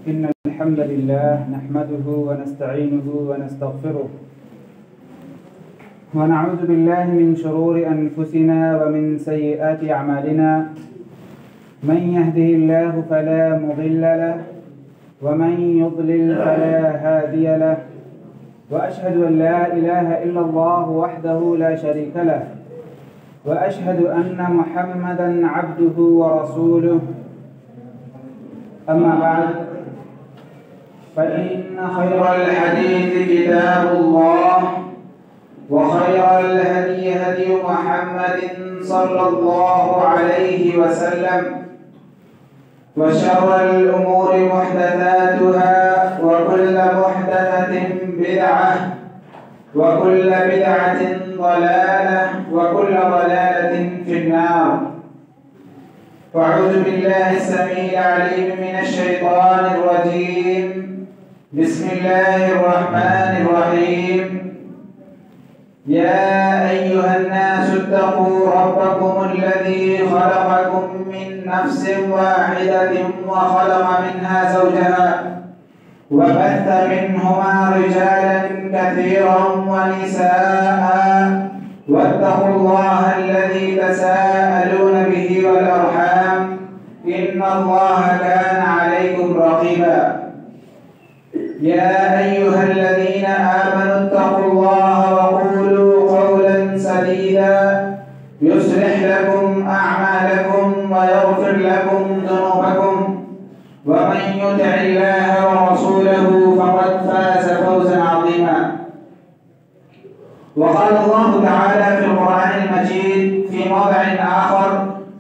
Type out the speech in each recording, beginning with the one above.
إن الحمد لله نحمده ونستعينه ونستغفره ونعوذ بالله من شرور أنفسنا ومن سيئات أعمالنا. من يهده الله فلا مضل له ومن يضلل فلا هادي له، وأشهد أن لا إله إلا الله وحده لا شريك له، وأشهد أن محمدًا عبده ورسوله. أما بعد، فإن خير الحديث كتاب الله، وخير الهدي هدي محمد صلى الله عليه وسلم، وشر الأمور محدثاتها، وكل محدثة بدعة، وكل بدعة ضلالة، وكل ضلالة في النار. أعوذ بالله السميع العليم من الشيطان الرجيم. بسم الله الرحمن الرحيم. يا أيها الناس اتقوا ربكم الذي خلقكم من نفس واحدة وخلق منها زوجها، وبث منهما رجالا كثيرا ونساء، واتقوا الله الذي تساءلون به والأرحام، إن الله كان عليكم رقيبا. يا أيها الذين آمنوا اتقوا الله وقولوا قولا سديدا يصلح لكم أعمالكم ويغفر لكم ذنوبكم، ومن يطع الله ورسوله فقد فاز فوزا عظيما. وقال الله تعالى في القرآن المجيد في موضع آخر: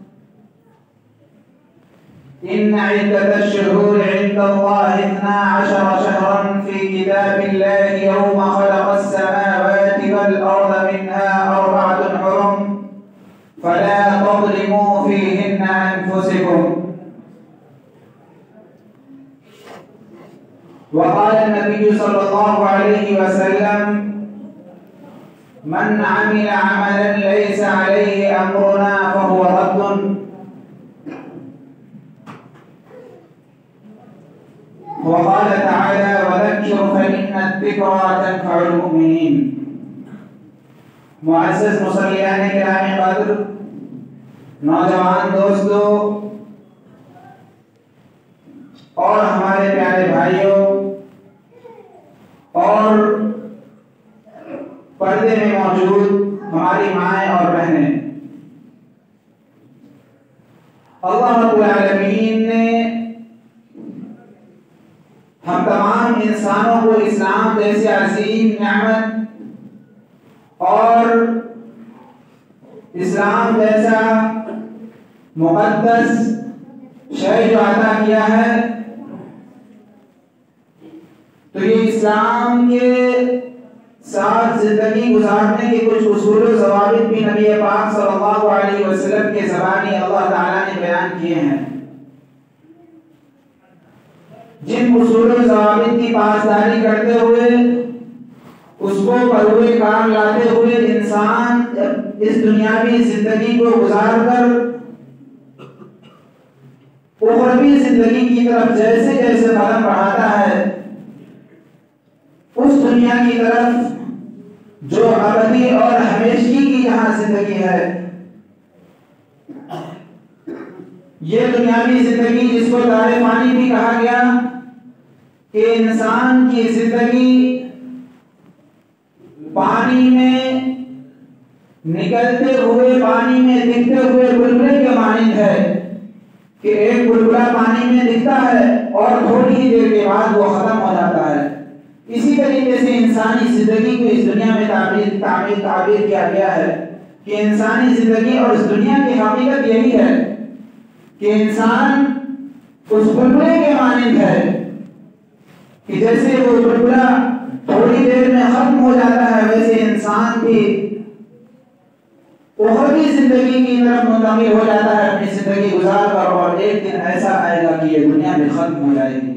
إن عدة الشهور عند الله 12 شهرا في كتاب الله يوم خلق السماوات والأرض منها 4 حرم فلا تظلموا فيهن أنفسكم. وقال النبي صلى الله عليه وسلم: من عمل عملا ليس عليه أمرنا فهو رد. وقال تعالى: وذكر فإن الذكرى تنفع المؤمنين. معزز مسلمان کرام قدر، نوجوان دوستوں اور ہمارے پیارے بھائیوں اور پردے میں موجود ہماری مائیں اور بہنیں، اللہ رب العالمین نے ہم تمام انسانوں کو اسلام جیسے عظیم نعمت اور اسلام جیسا مقدس شے جو عطا کیا ہے، تو یہ اسلام کے ساتھ زندگی گزارنے کے کچھ اصول و ضوابط بھی نبی پاک صلی اللہ علیہ وسلم کے زبانی اللہ تعالیٰ نے بیان کیے ہیں، جن اصول و ضوابط کی پاسداری کرتے ہوئے، اس کو پروئے کام لاتے ہوئے انسان اس دنیاوی زندگی کو گزار کر اخروی زندگی کی طرف جیسے جیسے قدم بڑھاتا ہے، اس دنیا کی طرف جو ابدی اور ہمیشگی کی جہاں زندگی ہے، یہ دنیاوی زندگی جس کو دار فانی بھی کہا گیا کہ انسان کی زندگی پانی میں نکلتے ہوئے، پانی میں دکھتے ہوئے بلبلے کے مانند ہے کہ ایک بلبلا پانی میں دکھتا ہے اور تھوڑی ہی دیر کے بعد وہ ختم ہو جاتا ہے۔ اسی طریقے سے انسانی زندگی کو اس دنیا میں تعبیر کیا گیا ہے کہ انسانی زندگی اور اس دنیا کی حقیقت یہی ہے کہ انسان اس بلبلے کے مانند ہے کہ جیسے وہ بلبلا تھوڑی دیر میں ختم ہو جاتا ہے، ویسے انسان بھی اخروی زندگی کی طرف منتقل ہو جاتا ہے اپنی زندگی گزار کر، اور ایک دن ایسا آئے گا کہ یہ دنیا بھی ختم ہو جائے گی۔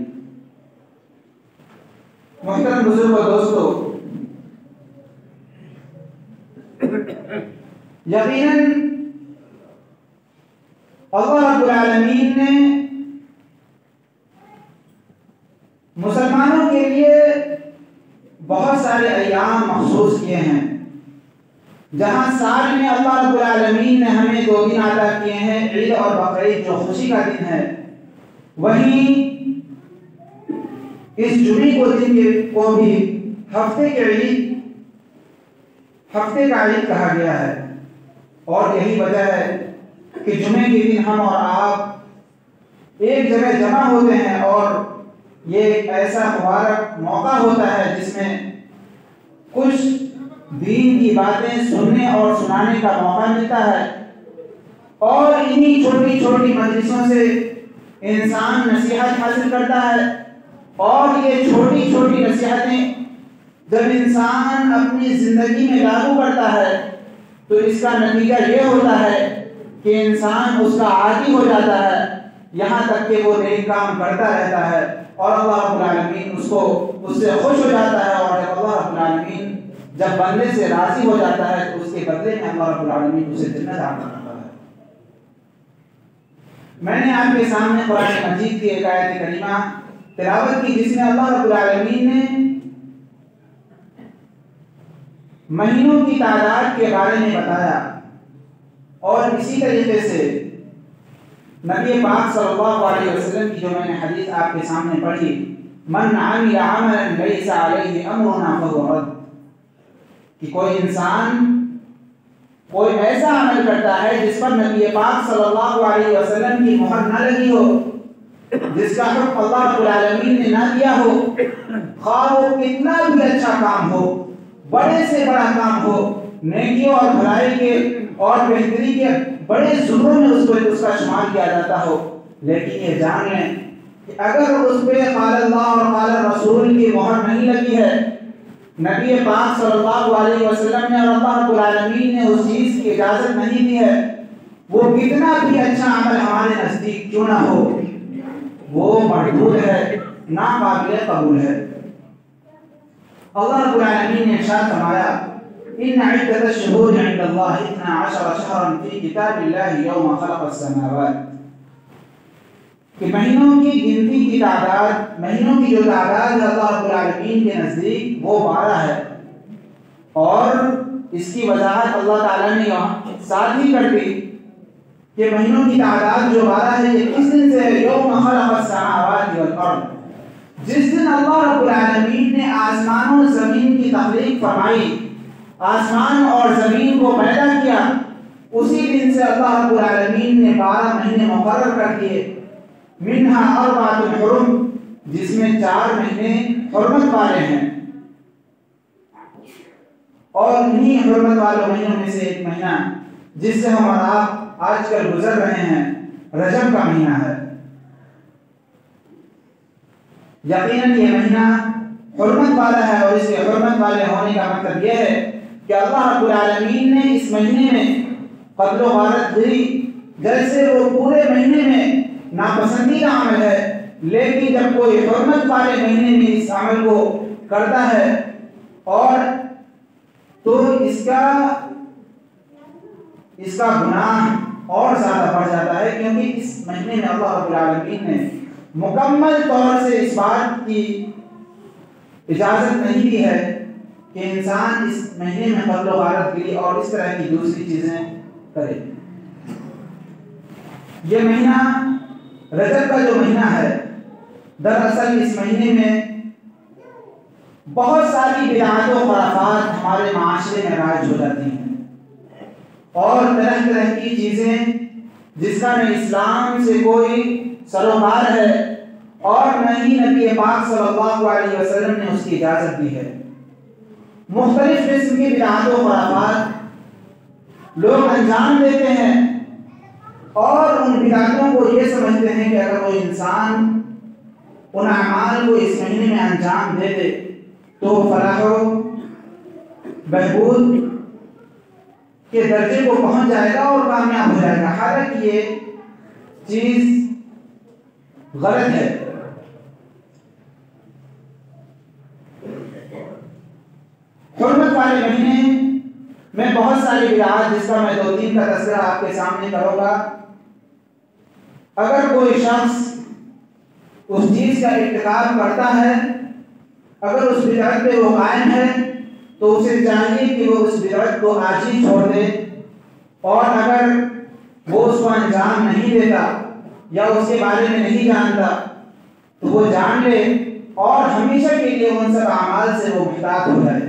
محترم بزرگ و دوستو، یقیناً اللہ رب العالمین نے مسلمانوں کے لیے بہت سارے ایام مخصوص کیے ہیں، جہاں سال میں اللہ رب العالمین نے ہمیں 2 دن عطا کیے ہیں، عید اور بقرعید جو خوشی کا دن ہے، وہیں اس جمعے کو بھی ہفتے کا عید کہا گیا ہے۔ اور یہی وجہ ہے کہ جمعے کے دن ہم اور آپ ایک جگہ جمع ہوتے ہیں، اور یہ ایک ایسا مبارک موقع ہوتا ہے جس میں کچھ دین کی باتیں سننے اور سنانے کا موقع ملتا ہے، اور انہی چھوٹی چھوٹی مجلسوں سے انسان نصیحت حاصل کرتا ہے، اور یہ چھوٹی چھوٹی نصیحتیں جب انسان اپنی زندگی میں لاگو کرتا ہے تو اس کا نتیجہ یہ ہوتا ہے کہ انسان اس کا عادی ہو جاتا ہے، یہاں تک کہ وہ نیک کام کرتا رہتا ہے، اور اللہ رب العالمین اس سے خوش ہو جاتا ہے، اور جب اللہ رب العالمین جب بندے سے راضی ہو جاتا ہے تو اس کے بدلے میں اللہ رب العالمین اسے جنت عطا کرتا ہے۔ میں نے آپ کے سامنے قرآن مجید کی ایک آیت کریمہ تلاوت کی، جس میں اللہ رب العالمین نے مہینوں کی تعداد کے بارے میں بتایا، اور اسی طریقے سے نبی پاک صلی اللہ علیہ وسلم کی جو میں نے حدیث آپ کے سامنے پڑھی، من عمل عملا لیس علیہ امرنا فہو رد، کہ کوئی انسان کوئی ایسا عمل کرتا ہے جس پر نبی پاک صلی اللہ علیہ وسلم کی مہر نہ لگی ہو، جس کا حکم اللہ رب العالمین نے نہ دیا ہو، خواہ وہ کتنا بھی اچھا کام ہو، بڑے سے بڑا کام ہو، نیکیوں اور بھلائی کے اور بہتری کے بڑے زمروں میں اس کا شمار کیا جاتا ہو، لیکن یہ جان لیں کہ اگر اس پہ قال اللہ اور قال رسول کی مہر نہیں لگی ہے، نبی پاک صلی اللہ علیہ وسلم نے اور اللہ رب العالمین نے اس چیز کی اجازت نہیں دی ہے، وہ کتنا بھی اچھا عمل ہمارے نزدیک کیوں نہ ہو، وہ مردود ہے، ناقابل قبول ہے۔ اللہ رب العالمین نے ارشاد فرمایا، ان عدۃ الشہور عند اللہ 12 شہرا فی کتاب اللہ یوم خلق السماوات، کہ مہینوں کی گنتی کی تعداد، مہینوں کی جو تعداد ہے اللہ رب العالمین کے نزدیک وہ 12 ہے، اور اس کی وضاحت اللہ تعالیٰ نے یہاں ساتھ ہی کر دی کہ مہینوں کی تعداد جو 12 ہے یہ کس دن سے ہے، یوم خلق السماوات والارض، جس دن اللہ رب العالمین نے آسمان و زمین کی تخلیق فرمائی، آسمان اور زمین کو پیدا کیا، اسی دن سے اللہ رب العالمین نے 12 مہینے مقرر کر دیے، منہا 4 حرم، جس میں 4 مہینے حرمت والے ہیں، اور انہی حرمت والے مہینوں میں سے ایک مہینہ جس سے ہم اور آپ آج کل گزر رہے ہیں، رجب کا مہینہ ہے۔ یقیناً یہ مہینہ حرمت والا ہے، اور اس کے حرمت والے ہونے کا مطلب یہ ہے کہ اللہ رب العالمین نے اس مہینے میں قتل و غارت گری، جیسے وہ پورے مہینے میں ناپسندیدہ عمل ہے، لیکن جب کوئی حرمت والے مہینے میں اس عمل کو کرتا ہے اور تو اس کا گناہ اور زیادہ بڑھ جاتا ہے، کیونکہ اس مہینے میں اللہ رب العالمین نے مکمل طور سے اس بات کی اجازت نہیں دی ہے کہ انسان اس مہینے میں قتل و غارت گری اور اس طرح کی دوسری چیزیں کرے۔ یہ مہینہ رجب کا جو مہینہ ہے، دراصل اس مہینے میں بہت ساری بدعات و خرافات ہمارے معاشرے میں رائج ہو جاتی ہیں، اور طرح طرح کی چیزیں جس کا نہ اسلام سے کوئی سروکار ہے اور نہ ہی نبی پاک صلی اللہ علیہ وسلم نے اس کی اجازت دی ہے۔ مختلف قسم کی بدعات و خرافات لوگ انجام دیتے ہیں، اور ان بدعتوں کو یہ سمجھتے ہیں کہ اگر وہ انسان ان اعمال کو اس مہینے میں انجام دے دے تو فلاح و بہبود کے درجے کو پہنچ جائے گا اور کامیاب ہو جائے گا، حالانکہ یہ چیز غلط ہے۔ حرمت والے مہینے میں بہت ساری بدعات، جس کا میں 2-3 کا تذکرہ آپ کے سامنے کروں گا۔ اگر کوئی شخص اس چیز کا ارتکاب کرتا ہے، اگر اس بدعت پہ وہ قائم ہے تو اسے چاہیے کہ وہ اس بدعت کو آج ہی چھوڑ دے، اور اگر وہ اس کو انجام نہیں دیتا یا اس کے بارے میں نہیں جانتا تو وہ جان لے اور ہمیشہ کے لیے ان سب اعمال سے وہ محتاط ہو جائے۔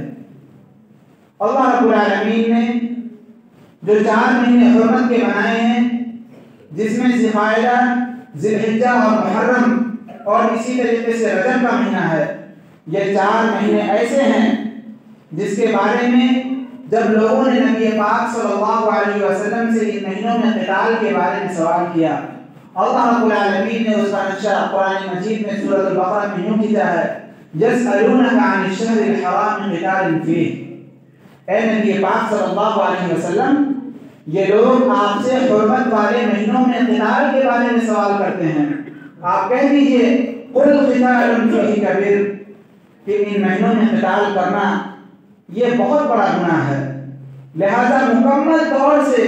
اللہ رب العالمین نے جو 4 مہینے حرمت کے بنائے ہیں، جس میں ذی القعدہ، ذی الحجہ اور محرم اور اسی طریقے سے رجب کا مہینہ ہے، یہ 4 مہینے ایسے ہیں جس کے بارے میں جب لوگوں نے نبی پاک صلی اللہ علیہ وسلم سے ان مہینوں میں قتال کے بارے میں سوال کیا، اللہ رب العالمین نے اس کا نقشہ قرآن مجید میں سورۃ البقرہ میں یوں کیا ہے، یسألونک عن الشہر الحرام قتال فیہ۔ اے نبی پاک صلی اللہ علیہ وسلم، یہ لوگ آپ سے حرمت والے مہینوں میں قتال کے بارے میں سوال کرتے ہیں، آپ کہہ دیجئے قل قتال فیہ کبیر، کہ ان مہینوں میں قتال کرنا یہ بہت بڑا گناہ ہے، لہذا مکمل طور سے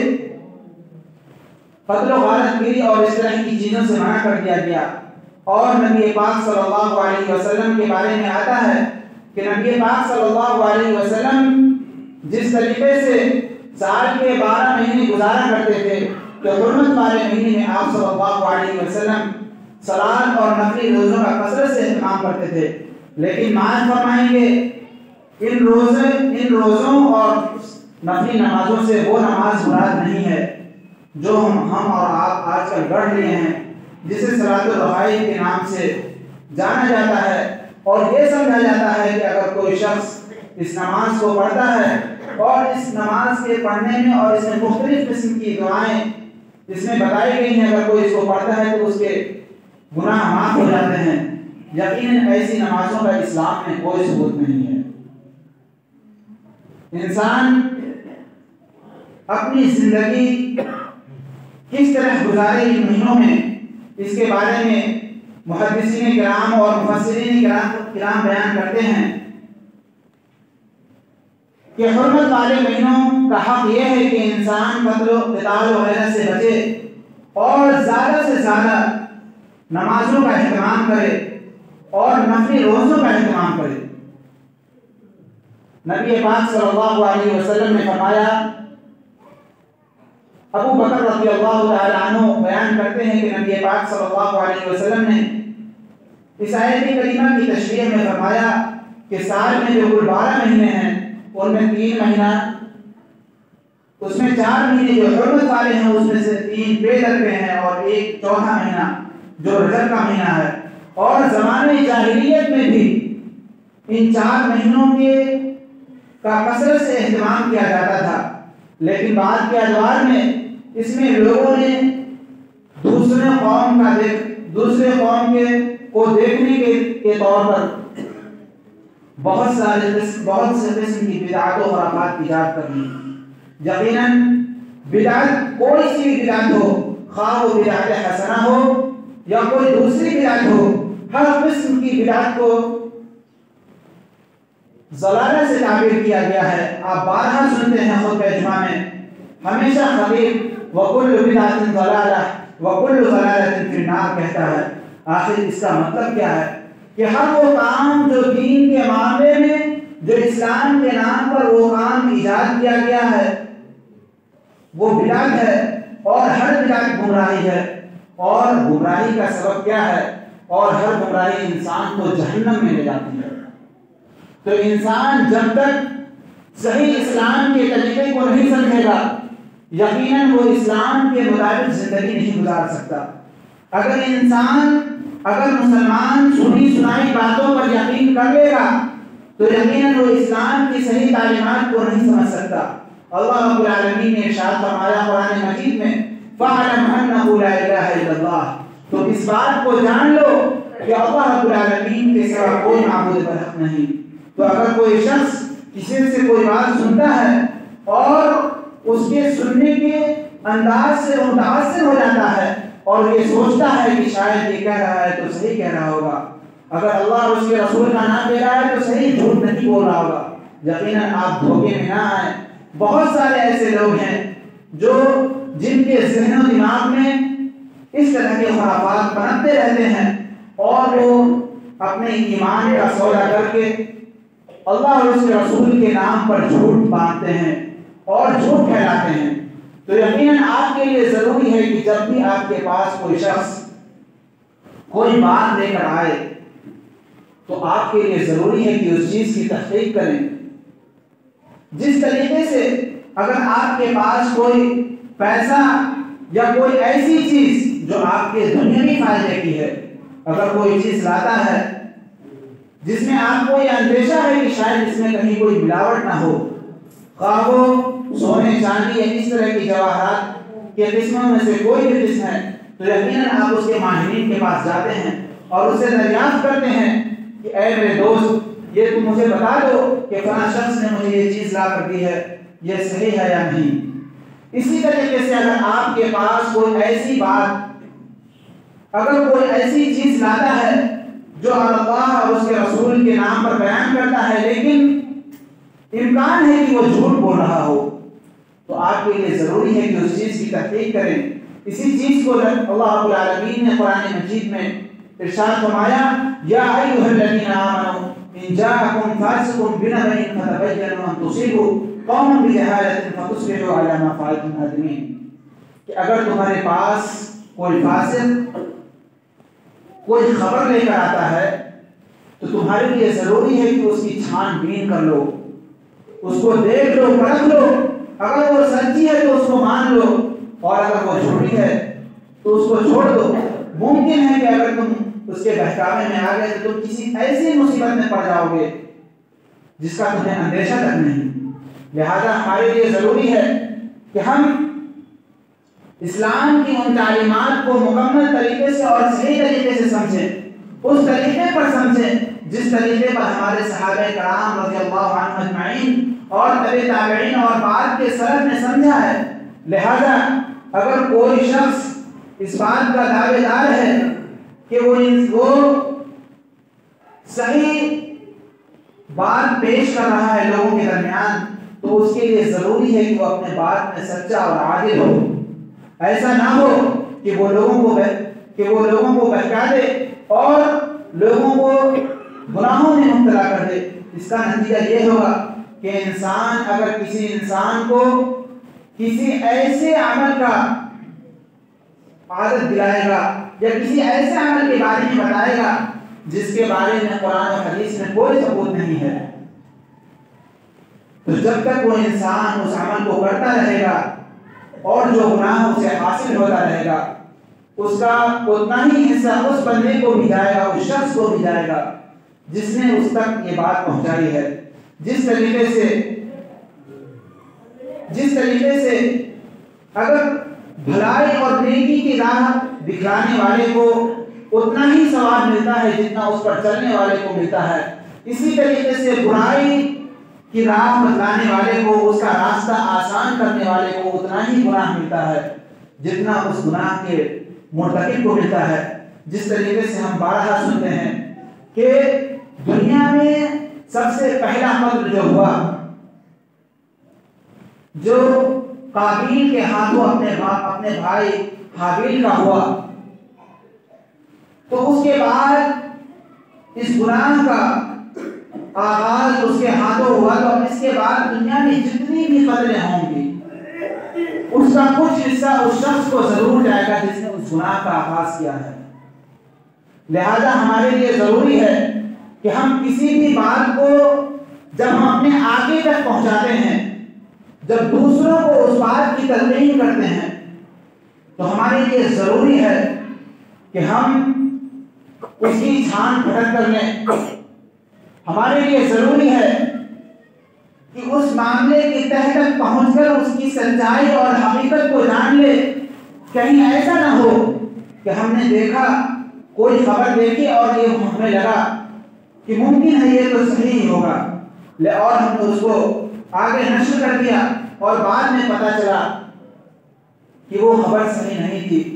قتل و غارت گیری اور اس طرح کی چیزوں سے منع کر دیا گیا۔ اور نبی پاک صلی اللہ علیہ وسلم کے بارے میں آتا ہے کہ نبی پاک صلی اللہ علیہ وسلم جس طریقے سے سال کے 12 مہینے گزارا کرتے تھے کہ حرمت والے مہینے میں آپ صلی اللہ علیہ وسلم صلات اور نفلی روزوں کا کثرت سے اہتمام کرتے تھے، لیکن ماذ فرمائیں گے ان روزوں اور نفلی نمازوں سے وہ نماز مراد نہیں ہے جو ہم اور آپ آج کل گڑھ لیے ہیں، جسے صلاۃ الرغائب کے نام سے جانا جاتا ہے، اور یہ سمجھا جاتا ہے کہ اگر کوئی شخص اس نماز کو پڑھتا ہے اور اس نماز کے پڑھنے میں اور اس میں مختلف قسم کی دعائیں اس میں بتائی گئی ہیں، اگر کوئی اس کو پڑھتا ہے تو اس کے گناہ معاف ہو جاتے ہیں، یقیناً ایسی نمازوں کا اسلام میں کوئی ثبوت نہیں ہے۔ انسان اپنی زندگی کس طرح گزارے ان مہینوں میں، اس کے بارے میں محدثین کرام اور مفسرین کرام بیان کرتے ہیں کہ حرمت والے مہینوں کا حق یہ ہے کہ انسان قتل و قتال وغیرہ سے بچے اور زیادہ سے زیادہ نمازوں کا اہتمام کرے اور نفلی روزوں کا اہتمام کرے۔ نبی پاک صلی اللہ علیہ وسلم نے فرمایا، ابو بکر رضی اللہ تعالی عنہ بیان کرتے ہیں کہ نبی پاک صلی اللہ علیہ وسلم نے اس آیت کریمہ کی تشریح میں فرمایا کہ سال میں جو کل 12 مہینے ہیں ان میں 3 مہینہ، اس میں 4 مہینے جو حرمت والے ہیں اس میں سے 3 بے درپے ہیں اور ایک چوتھا مہینہ جو رجب کا مہینہ ہے، اور زمانے جاہلیت میں بھی ان 4 مہینوں کا کثرت سے اہتمام کیا جاتا تھا، لیکن بعد کے ادوار میں اس میں لوگوں نے دوسرے قوم کو دیکھنے کے طور پر بہت سے قسم کی بدعات و خرافات ایجاد کر لی۔ یقیناً بدعت کوئی سی بھی بدعت ہو، خواہ وہ بدعت حسنہ ہو یا کوئی دوسری بدعت ہو، ہر قسم کی بدعت کو ضلالت سے تعبیر کیا گیا ہے۔ آپ بارہا سنتے ہیں خطبہ جمعہ میں، ہمیشہ خطیب وَكُلُّ بِدْعَةٍ ضَلَالَةٍ وَكُلُّ ضَلَالَةٍ فِي النَّارِ کہتا ہے۔ آخر اس کا مطلب کیا ہے کہ ہر وہ کام جو دین کے معاملے میں، جو اسلام کے نام پر وہ کام ایجاد کیا گیا ہے وہ بدعت ہے، اور ہر بدعت گمراہی ہے، اور گمراہی کا سبب کیا ہے، اور ہر گمراہی انسان کو جہنم میں لے جاتی ہے۔ تو انسان جب تک صحیح اسلام کے طریقے کو نہیں سمجھے گا، یقیناً وہ اسلام کے مطابق زندگی نہیں گزار سکتا۔ اگر مسلمان سنی سنائی باتوں پر یقین کر لے گا تو یقیناً وہ اسلام کی صحیح تعلیمات کو نہیں سمجھ سکتا۔ اللہ رب العالمین نے ارشاد فرمایا قرآن مجید میں، فَاعْلَمْ أَنَّهُ لَا إِلَٰهَ إِلَّا اللَّهُ، تو اس بات کو جان لو کہ اللہ رب العالمین کے سوا کوئی معبود برحق نہیں۔ تو اگر کوئی شخص کسی سے کوئی بات سنتا ہے اور اس کے سننے کے انداز سے متاثر ہو جاتا ہے اور یہ سوچتا ہے کہ شاید یہ کہہ رہا ہے تو صحیح کہہ رہا ہوگا، اگر اللہ اور اس کے رسول کا نام لے رہا ہے تو صحیح جھوٹ نہیں بول رہا ہوگا، یقیناً آپ دھوکے میں نہ آئیں۔ بہت سارے ایسے لوگ ہیں جن کے ذہن و دماغ میں اس طرح کے خرافات بنتے رہتے ہیں، اور وہ اپنے ایمان کا سودا کر کے اللہ اور اس کے رسول کے نام پر جھوٹ باندھتے ہیں اور جھوٹ پھیلاتے ہیں، تو یقیناً آپ کے لیے ضروری ہے کہ جب بھی آپ کے پاس کوئی شخص کوئی بات لے کر آئے تو آپ کے لیے ضروری ہے کہ اس چیز کی تحقیق کریں۔ جس طریقے سے اگر آپ کے پاس کوئی پیسہ یا کوئی ایسی چیز جو آپ کے دنیاوی فائدے کی ہے، اگر کوئی چیز لاتا ہے جس میں آپ کو یہ اندیشہ ہے کہ شاید اس میں کہیں کوئی ملاوٹ نہ ہو، خواہ وہ سونے چاندی یا اس طرح کی جواہرات کے قسموں میں سے کوئی بھی قسم ہے، تو یقیناً آپ اس کے ماہرین کے پاس جاتے ہیں اور اس سے دریافت کرتے ہیں کہ اے میرے دوست، یہ تم مجھے بتا دو کہ فلاں شخص نے مجھے یہ چیز لا کر دی ہے، یہ صحیح ہے یا نہیں۔ اسی طریقے سے اگر آپ کے پاس کوئی ایسی بات، اگر کوئی ایسی چیز لاتا ہے جو اللہ اور اس کے رسول کے نام پر بیان کرتا ہے لیکن امکان ہے کہ وہ جھوٹ بول رہا ہو، تو آپ کے لیے ضروری ہے کہ اس چیز کی تحقیق کریں۔ اسی چیز کو اللہ رب العالمین نے قرآن مجید میں ارشاد فرمایا، یا ایھا الذین آمنوا ان جاءکم فاسق بنبأ فتبینوا ان تصیبوا قوما بجہالۃ فتصبحوا علی ما فعلتم نادمین، کہ اگر تمہارے پاس کوئی فاسق کوئی خبر لے کر آتا ہے تو تمہارے لیے ضروری ہے کہ اس کی چھان بین کر لو، اس کو دیکھ لو، پرکھ لو، اگر وہ سچی ہے تو اس کو مان لو اور اگر وہ جھوٹی ہے تو اس کو چھوڑ دو۔ ممکن ہے کہ اگر تم اس کے بہکاوے میں آ گئے تو تم کسی ایسی مصیبت میں پڑ جاؤ گے جس کا تمہیں اندیشہ تک نہیں۔ لہذا ہمارے لیے ضروری ہے کہ ہم اسلام کی ان تعلیمات کو مکمل طریقے سے اور صحیح طریقے سے سمجھیں، اس طریقے پر سمجھیں جس طریقے پر ہمارے صحابہ کرام رضی اللہ عنہم اجمعین اور تبع تابعین اور بعد کے سلف نے سمجھا ہے۔ لہذا اگر کوئی شخص اس بات کا دعوے دار ہے کہ وہ صحیح بات پیش کر رہا ہے لوگوں کے درمیان، تو اس کے لیے ضروری ہے کہ وہ اپنے بات میں سچا اور عادل ہو۔ ایسا نہ ہو کہ وہ لوگوں کو بہکا دے اور لوگوں کو گناہوں میں مبتلا کر دے۔ اس کا نتیجہ یہ ہوگا کہ اگر کسی انسان کو کسی ایسے عمل کا عادت دلائے گا یا کسی ایسے عمل کے بارے میں بتائے گا جس کے بارے میں قرآن و حدیث میں کوئی ثبوت نہیں ہے، تو جب تک وہ انسان اس عمل کو کرتا رہے گا اور جو گناہ اسے حاصل ہوتا رہے گا، اس کا اتنا ہی حصہ اس بندے کو بھی جائے گا، اس شخص کو بھی جائے گا جس نے اس تک یہ بات پہنچائی ہے۔ جس طریقے سے اگر بھلائی اور نیکی کی راہ دکھلانے والے کو اتنا ہی ثواب ملتا ہے جتنا اس پر چلنے والے کو ملتا ہے، اسی طریقے سے برائی کی راہ بتلانے والے کو، اس کا راستہ آسان کرنے والے کو اتنا ہی گناہ ملتا ہے جتنا اس گناہ کے مرتکب کو ملتا ہے۔ جس طریقے سے ہم بارہا سنتے ہیں کہ دنیا میں سب سے پہلا قتل جو ہوا، جو قابیل کے ہاتھوں اپنے بھائی حابیل کا ہوا، تو اس کے بعد اس گناہ کا آغاز اس کے ہاتھوں ہوا، تو اس کے بعد دنیا میں جتنی بھی قتلیں ہوں گی اس کا کچھ حصہ اس شخص کو ضرور جائے گا جس نے اس گناہ کا آغاز کیا ہے۔ لہذا ہمارے لیے ضروری ہے کہ ہم کسی بھی بات کو جب ہم اپنے آگے تک پہنچاتے ہیں، جب دوسروں کو اس بات کی تلقین کرتے ہیں، تو ہمارے لیے ضروری ہے کہ ہم اس کی چھان پھٹک کر لیں۔ ہمارے لیے ضروری ہے کہ اس معاملے کی تہہ تک پہنچ کر اس کی سچائی اور حقیقت کو جان لے۔ کہیں ایسا نہ ہو کہ ہم نے دیکھا، کوئی خبر دیکھی اور یہ ہمیں لگا کہ ممکن ہے یہ تو صحیح ہوگا، اور ہم نے اس کو آگے نشر کر دیا اور بعد میں پتہ چلا کہ وہ خبر صحیح نہیں تھی۔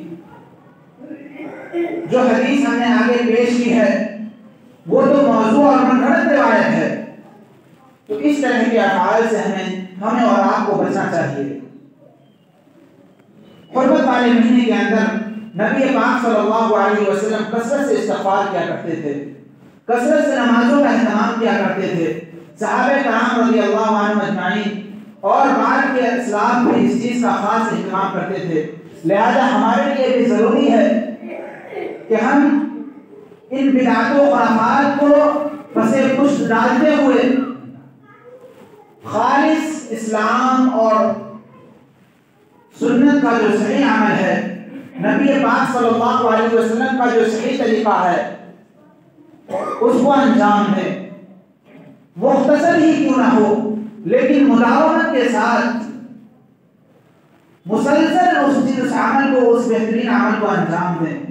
جو حدیث ہم نے آگے پیش کی ہے وہ تو موضوع اور منگھڑت روایت ہے۔ تو اس طرح کے افعال سے ہمیں اور آپ کو بچنا چاہیے۔ حرمت والے مہینے کے اندر نبی پاک صلی اللہ علیہ وسلم کثرت سے استغفار کیا کرتے تھے، کثرت سے نمازوں کا اہتمام کیا کرتے تھے۔ صحابہ کرام رضی اللہ عنہم اجمعین اور بعد کے اسلاف بھی اس چیز کا خاص اہتمام کرتے تھے۔ لہذا ہمارے لیے بھی ضروری ہے کہ ہم ان بدعات و خرافات کو پس پشت ڈالتے ہوئے خالص اسلام اور سنت کا جو صحیح عمل ہے، نبی پاک صلی اللہ علیہ وسلم کا جو صحیح طریقہ ہے، اس کو انجام دیں، مختصر ہی کیوں نہ ہو لیکن مداومت کے ساتھ مسلسل اس عمل کو، اس بہترین عمل کو انجام دیں۔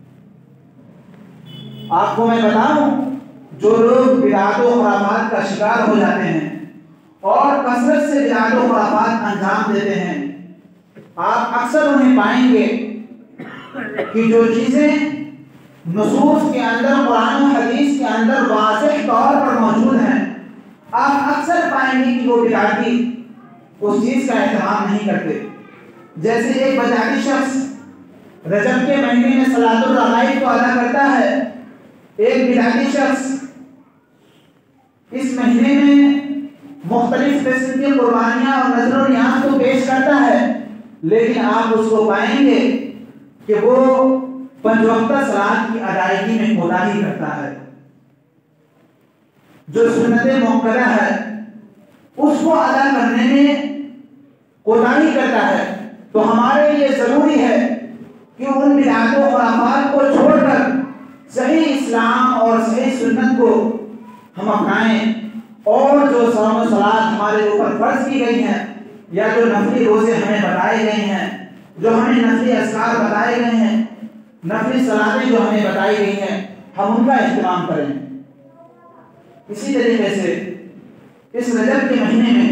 آپ کو میں بتاؤں، جو لوگ بدعات و خرافات کا شکار ہو جاتے ہیں اور کثرت سے بدعات و خرافات انجام دیتے ہیں، آپ اکثر انہیں پائیں گے کہ جو چیزیں نصوص کے اندر، قرآن و حدیث کے اندر واضح طور پر موجود ہیں، آپ اکثر پائیں گے کہ وہ بدعاتی اس چیز کا اہتمام نہیں کرتے۔ جیسے ایک بدعاتی شخص رجب کے مہینے میں صلاۃ الرغائب کو ادا کرتا ہے، ایک بدعاتی شخص اس مہینے میں مختلف قسم کی قربانیاں اور نذر و نیاز کو پیش کرتا ہے، لیکن آپ اس کو پائیں گے کہ وہ 5 وقتہ صلاۃ کی ادائیگی میں کوتاہی کرتا ہے۔ جو سنت موقرہ ہے اس کو ادا کرنے میں کوتاہی کرتا ہے۔ تو ہمارے لیے ضروری ہے کہ ان بدعات و خرافات کو چھوڑ کر صحیح اسلام اور صحیح سنت کو ہم اپنائیں، اور جو صوم و صلاۃ ہمارے اوپر فرض کی گئی ہیں، یا جو نفلی روزے ہمیں بتائے گئے ہیں، جو ہمیں نفلی اذکار بتائے گئے ہیں، نفلی صلاتیں جو ہمیں بتائی گئی ہیں، ہم ان کا اہتمام کریں۔ اسی طریقے سے اس رجب کے مہینے میں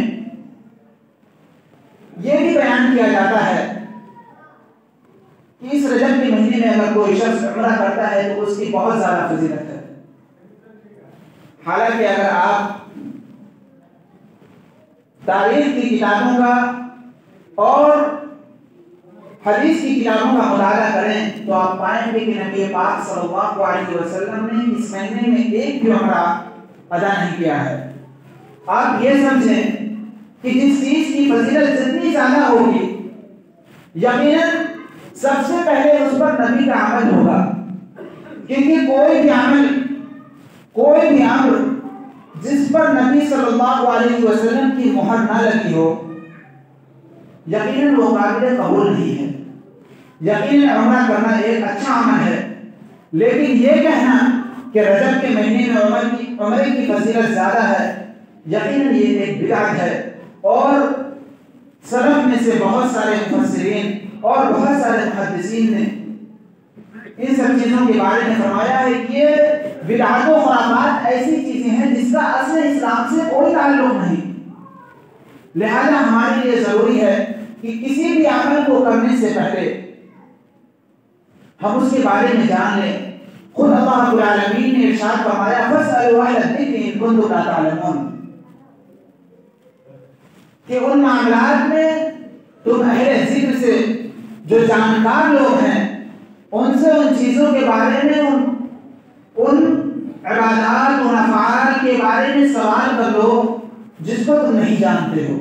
یہ بھی بیان کیا جاتا ہے کہ اس رجب کے مہینے میں اگر کوئی شخص عمرہ کرتا ہے تو اس کی بہت زیادہ فضیلت ہے۔ حالانکہ اگر آپ تاریخ کی کتابوں کا اور حدیث کی کتابوں کا مطالعہ کریں تو آپ پائیں گے کہ نبی پاک صلی اللہ علیہ وسلم نے اس مہینے میں ایک بھی عمرہ ادا نہیں کیا ہے۔ آپ یہ سمجھیں کہ جس چیز کی فضیلت جتنی زیادہ ہوگی، یقیناً سب سے پہلے اس پر نبی کا عمل ہوگا، کیونکہ کوئی بھی عمل جس پر نبی صلی اللہ علیہ وسلم کی مہر نہ لگی ہو، یقیناً وہ قابل قبول نہیں ہے۔ یقیناً عمرہ کرنا ایک اچھا عمل ہے، لیکن یہ کہنا کہ رجب کے مہینے میں عمرے کی فضیلت زیادہ ہے، یقیناً یہ ایک بدعت ہے۔ اور سلف میں سے بہت سارے مفسرین اور بہت سارے محدثین نے ان سب چیزوں کے بارے میں فرمایا ہے کہ یہ بدعات و خرافات ایسی چیزیں ہیں جس کا اصل اسلام سے کوئی تعلق نہیں۔ لہذا ہمارے لیے ضروری ہے کہ کسی بھی عمل کو کرنے سے پہلے ہم اس کے بارے میں جان لیں۔ خود اللہ رب العالمین نے ارشاد فرمایا فَاسْأَلُوا أَهْلَ الذِّكْرِ إِن كُنتُمْ لَا تَعْلَمُونَ، کہ ان معاملات میں تم اہل ذکر سے، جو جانکار لوگ ہیں، ان سے ان چیزوں کے بارے میں، ان عبادات، ان افعال کے بارے میں سوال کر لو جس کو تم نہیں جانتے ہو۔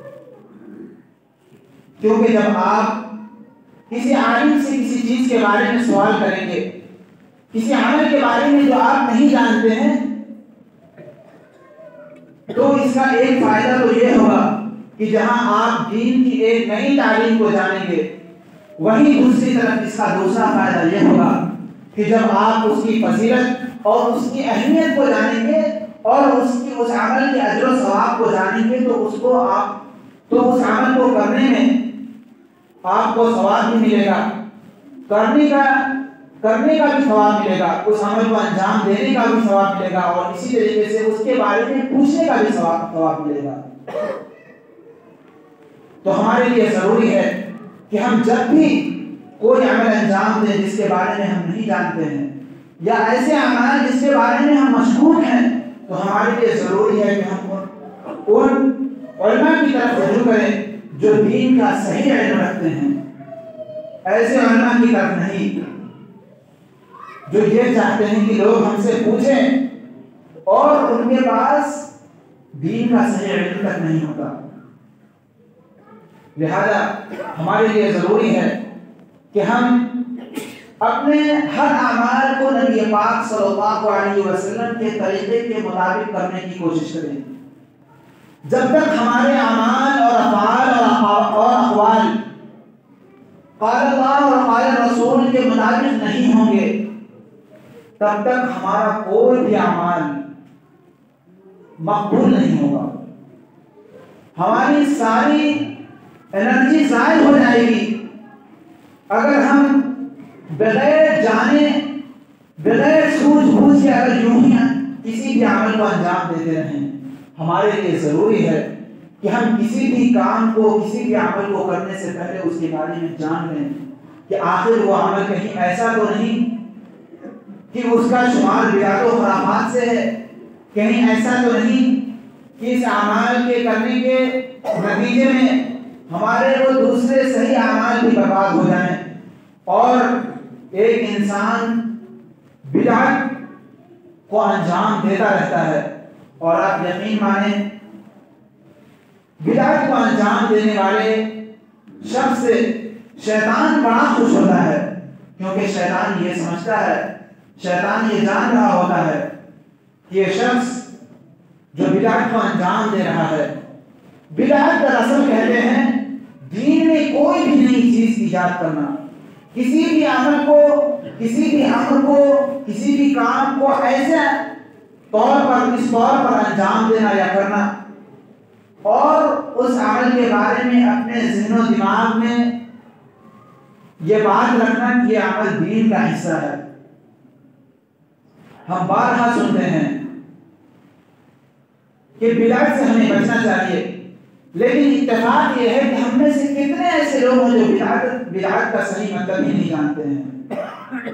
کیونکہ جب آپ کسی عالم سے کسی چیز کے بارے میں سوال کریں گے، کسی عمل کے بارے میں جو آپ نہیں جانتے ہیں، تو اس کا ایک فائدہ تو یہ ہوگا کہ جہاں آپ دین کی ایک نئی تعلیم کو جانیں گے، وہیں دوسری طرف اس کا دوسرا فائدہ یہ ہوگا کہ جب آپ اس کی فضیلت اور اس کی اہمیت کو جانیں گے اور اس عمل کے اجر و ثواب کو جانیں گے تو اس عمل کو کرنے میں آپ کو ثواب بھی ملے گا، کرنے کا بھی ثواب ملے گا، اس عمل کو انجام دینے کا بھی ثواب ملے گا، اور اسی طریقے سے اس کے بارے میں پوچھنے کا بھی ثواب ملے گا۔ تو ہمارے لیے ضروری ہے کہ ہم جب بھی کوئی عمل انجام دیں جس کے بارے میں ہم نہیں جانتے ہیں، یا ایسے عمل جس کے بارے میں ہم مشغول ہیں، تو ہمارے لیے ضروری ہے کہ ہم ان علماء کی طرف رجوع کریں جو دین کا صحیح علم رکھتے ہیں۔ ایسے علماء کی طرف نہیں جو یہ چاہتے ہیں کہ لوگ ہم سے پوچھیں اور ان کے پاس دین کا صحیح علم تک نہیں ہوتا۔ لہذا ہمارے لیے ضروری ہے کہ ہم اپنے ہر اعمال کو نبی پاک صلی اللہ علیہ وسلم کے طریقے کے مطابق کرنے کی کوشش کریں۔ جب تک ہمارے اعمال اور افعال اور اقوال قال اللہ اور قال رسول کے مطابق نہیں ہوں گے تب تک ہمارا کوئی بھی اعمال مقبول نہیں ہوگا، ہماری ساری انرجی ضائع ہو جائے گی اگر ہم بغیر جانے بغیر سوچ بوجھ کے اگر یوں ہی کسی بھی عمل کو انجام دیتے رہیں۔ ہمارے لیے ضروری ہے کہ ہم کسی بھی کام کو کسی بھی عمل کو کرنے سے پہلے اس کے بارے میں جان لیں کہ آخر وہ عمل کہیں ایسا تو نہیں کہ اس کا شمار بدعت و خرافات سے ہے، کہیں ایسا تو نہیں کہ اس اعمال کے کرنے کے نتیجے میں ہمارے وہ دوسرے صحیح اعمال بھی برباد ہو جائیں اور ایک انسان بدعت کو انجام دیتا رہتا ہے۔ اور آپ یقین مانیں بدعت کو انجام دینے والے شخص سے شیطان بڑا خوش ہوتا ہے، کیونکہ شیطان یہ سمجھتا ہے، شیطان یہ جان رہا ہوتا ہے کہ یہ شخص جو بدعت کو انجام دے رہا ہے، بدعت دراصل کہتے ہیں دین میں کوئی بھی نئی چیز ایجاد کرنا، کسی بھی عمل کو کسی بھی امر کو کسی بھی کام کو ایسے طور پر اس طور پر انجام دینا یا کرنا اور اس عمل کے بارے میں اپنے ذہن و دماغ میں یہ بات رکھنا کہ یہ عمل دین کا حصہ ہے۔ ہم بارہا سنتے ہیں کہ بدعت سے ہمیں بچنا چاہیے، لیکن اتفاق یہ ہے کہ ہم میں سے کتنے ایسے لوگ ہیں جو بدعت کا صحیح مطلب ہی نہیں جانتے ہیں۔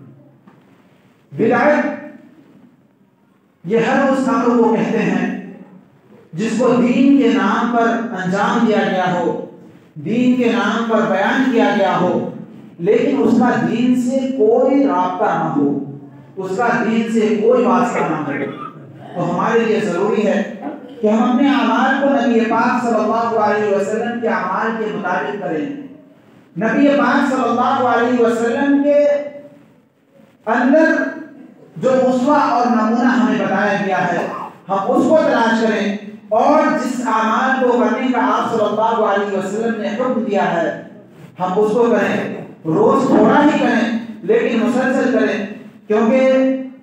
بدعت یہ ہر اس کام کو کہتے ہیں جس کو دین کے نام پر انجام دیا گیا ہو، دین کے نام پر بیان کیا گیا ہو، لیکن اس کا دین سے کوئی رابطہ نہ ہو، اس کا دین سے کوئی واسطہ نہ ہو۔ تو ہمارے لیے ضروری ہے کہ ہم اپنے اعمال کو نبی پاک صلی اللہ علیہ وسلم کے اعمال کے مطابق کریں۔ نبی پاک صلی اللہ علیہ وسلم کے اندر جو اسوہ اور نمونہ ہمیں بتایا گیا ہے ہم اس کو تلاش کریں اور جس اعمال کو کرنے کا آپ صلی اللہ علیہ وسلم نے حکم دیا ہے ہم اس کو کریں، روز تھوڑا ہی کریں لیکن مسلسل کریں، کیونکہ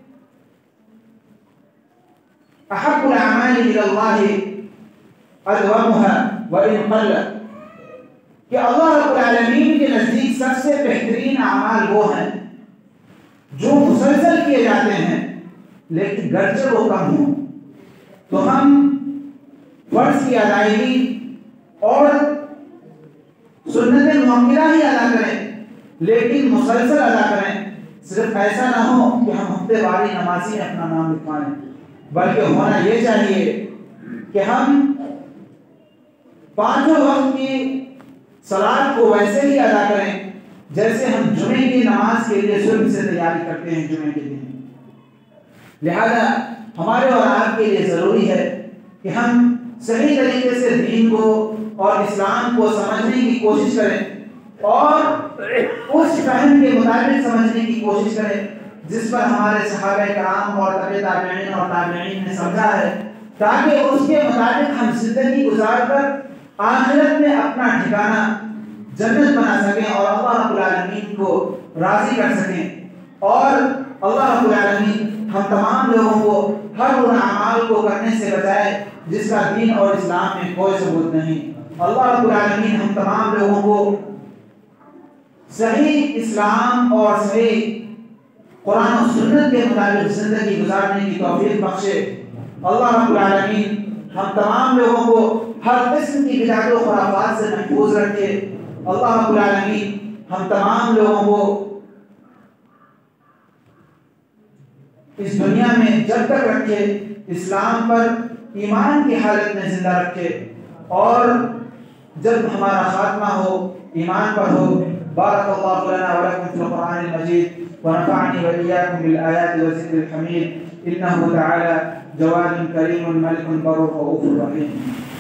احب الاعمال الى اللہ ادومها وان قل، کہ اللہ رب العالمین کے نزدیک سب سے بہترین اعمال وہ ہیں جو مسلسل کیے جاتے ہیں لیکن گرچہ وہ کم ہوں۔ تو ہم فرض کی ادائیگی اور سنت مؤکدہ ہی ادا کریں لیکن مسلسل ادا کریں، صرف ایسا نہ ہو کہ ہم ہفتے واری نمازی میں اپنا نام لکھوائیں، بلکہ ہونا یہ چاہیے کہ ہم پانچوں وقت کی صلاۃ کو ویسے ہی ادا کریں جیسے ہم جمعے کی نماز کے لیے صبح سے تیاری کرتے ہیں جمعے کے دن۔ لہذا ہمارے اور آپ کے لیے ضروری ہے کہ ہم صحیح طریقے سے دین کو اور اسلام کو سمجھنے کی کوشش کریں اور اس فہم کے مطابق سمجھنے کی کوشش کریں جس پر ہمارے صحابہ کرام اور تابعین اور تابعین نے سمجھا ہے، تاکہ اس کے مطابق ہم زندگی گزار کر آخرت میں اپنا ٹھکانہ جنت بنا سکیں اور اللہ رب العالمین کو راضی کر سکیں، اور اللہ رب العالمین ہم تمام لوگوں کو ہر ان اعمال کو کرنے سے بچائے جس کا دین اور اسلام میں کوئی ثبوت نہیں۔ اللہ رب العالمین ہم تمام لوگوں کو صحیح اسلام اور صحیح قرآن و سنت کے مطابق زندگی گزارنے کی توفیق بخشے۔ اللہ رب العالمین ہم تمام لوگوں کو ہر قسم کی بدعت و خرافات سے محفوظ رکھے۔ اللہ رب العالمین ہم تمام لوگوں کو اس دنیا میں جب تک رکھے اسلام پر ایمان کی حالت میں زندہ رکھے، اور جب ہمارا خاتمہ ہو ایمان پر ہو بارك الله لنا ولكم في القرآن المجيد ونفعني وإياكم بالآيات والذكر الحميد إنه تعالى جواد كريم ملك بر رؤوف رحيم.